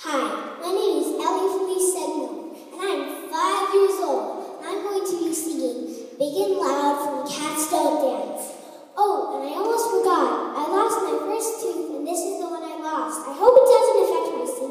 Hi, my name is Ellie Felice Seegmiller, and I am 5 years old. And I'm going to be singing Big and Loud from Cats Don't Dance. Oh, and I almost forgot. I lost my first tooth, and this is the one I lost. I hope it doesn't affect my singing.